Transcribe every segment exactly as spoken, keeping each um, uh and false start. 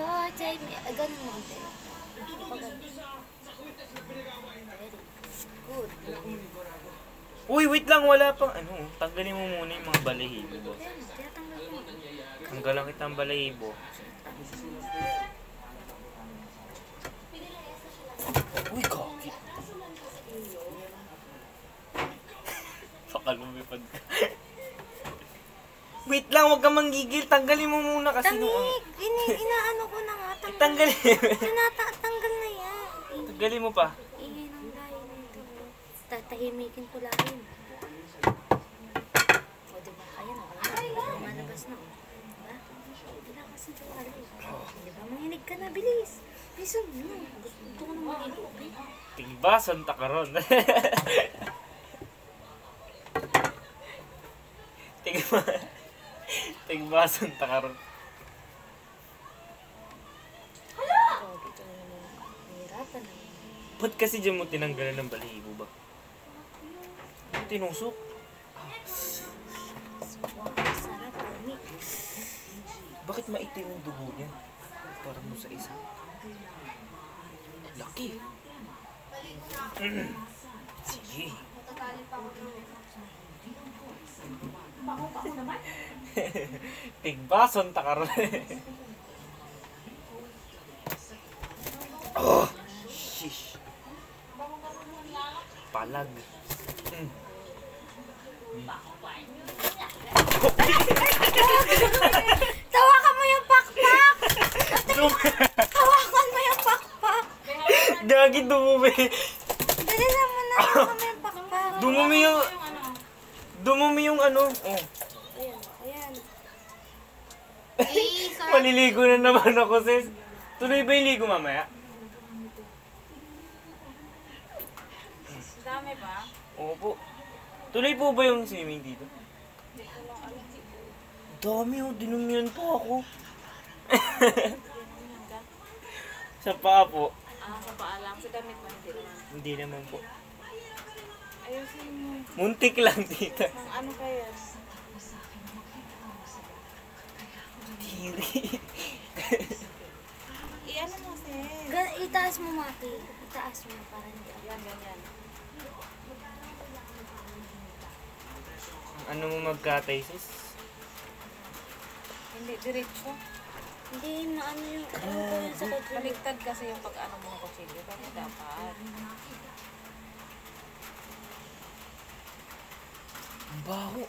Torchay, ganun mo. Good. Uy, wait lang, wala pang ano. Tanggalin mo muna yung mga balahibo. Tanggalan kita ang balahibo. Uy, kaki. Pakalumipad ka. Wait lang, huwag kang manggigil. Tanggalin mo muna kasi Tangik! nung... Ini, inaano ko na nga. Tanggal. Tanggalin. Tinata, tanggal na yan. Tanggalin mo pa. Ingay ng dahil nito. Tatahimikin ko lang yun. O diba, ayan o. Lumalabas na o. Diba? Hindi na kasi ito ano. Diba, manginig ka na. Bilis. Bilis o. Gusto ko na maligo. Tingba, Santa Caron. Tingba. Tingba, Santa Caron. Oh, dito na naman. Mahirapan na. Ba't kasi dyan mo tinanggalan ng balahibo ba? Tinusok? Sarap, mami. Bakit maitim yung dugo niya? Parang mo sa isa. Laki. Mm. Sige. Tigba, Santa Caron. Oh, shish. Palag. Mm. Tawakan mo yung pakpak! Tawakan mo yung pakpak! Gagi, dumumi. Dali naman na, tawakan mo yung pakpak. Dumumi yung... Dumumi yung ano. Oh. Ayan, ayan. Maliligo na naman ako, sis. Tuloy ba yung ligo mamaya? Dami ba? Opo. Tuloy po ba yung swimming dito? Dami oh, dinumihan pa ako. Sa paa po. Ah, sa paa lang. Sa damit mo, hindi naman. Hindi naman po. Ayusin mo. Muntik lang dito. Ng ano kaya? Tiri. I-ano mo, sis? Gan- itaas mo, Maki. Itaas mo para hindi ako. Yan, ganyan. Ano mo magkatay, sis? Hindi, diretso. Hindi na ano yung... Ano ko yun sa kutsilyo. Baliktad kasi yung pag-ano mo ng kutsilyo. Kasi dapat. Ang baho.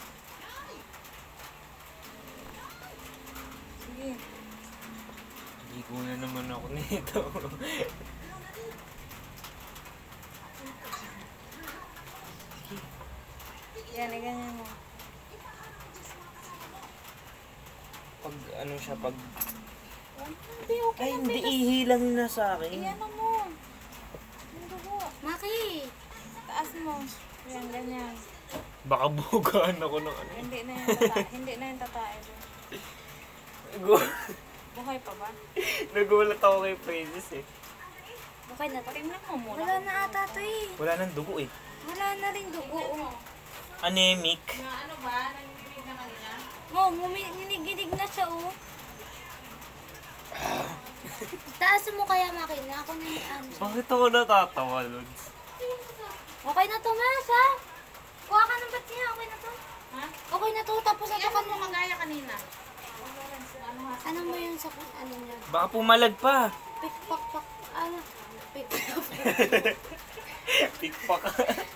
Sige. Ligo na naman ako nito. Yan, ganyan mo. Pag ano siya, pag... Hindi, okay. Ay, hindi ihilang na sa akin. I-ano mo. Yung dugo. Maki! Taas mo. Yan, ganyan. Baka bugaan ako ng ano. Hindi na yung tatae. Hindi na yung tatae. Gu- Buhay pa ba? Nagulat ako kay Princess eh. Okay na to. Tingnan mo muna. Wala na ata to eh. Wala nang dugo eh. Wala na rin dugo. Oh, Anemic. Na ano ba? Nanginig na kanina? oh nginiginig na siya oh. Taas mo kaya, Maki. Na ako na yung ano. Bakit ako natatawa, Lods? Okay na to, Mas, ha? Kuha ka ng ba't niya. Okay na to. Ha? Okay na to. Tapos Ano ito ka mo magaya kanina? Ano mo yun sa ano niya? Baka pumalag pa. Pick, pak, pak. Ano? Pick, Pikpak.